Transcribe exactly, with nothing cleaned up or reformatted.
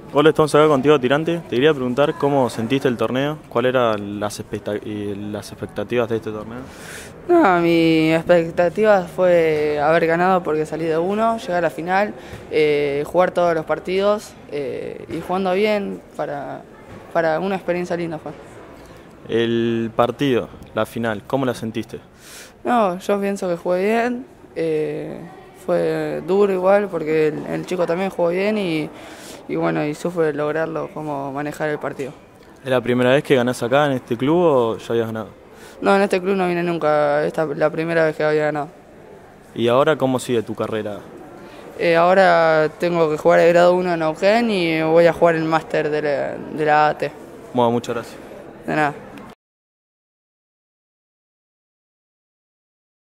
Hola, estamos acá contigo, Tirante. Te quería preguntar cómo sentiste el torneo, cuáles eran las, expecta- y las expectativas de este torneo. No, mi expectativa fue haber ganado porque salí de uno, llegar a la final, eh, jugar todos los partidos eh, y jugando bien para, para una experiencia linda fue. El partido, la final, ¿cómo la sentiste? No, yo pienso que jugué bien, eh, fue duro igual porque el, el chico también jugó bien y, y bueno, y supe lograrlo, cómo manejar el partido. ¿Es la primera vez que ganás acá en este club o ya habías ganado? No, en este club no vine nunca, esta es la primera vez que había ganado. ¿Y ahora cómo sigue tu carrera? Eh, ahora tengo que jugar el grado uno en Neuquén y voy a jugar el máster de la, de la A T. Bueno, muchas gracias. De nada.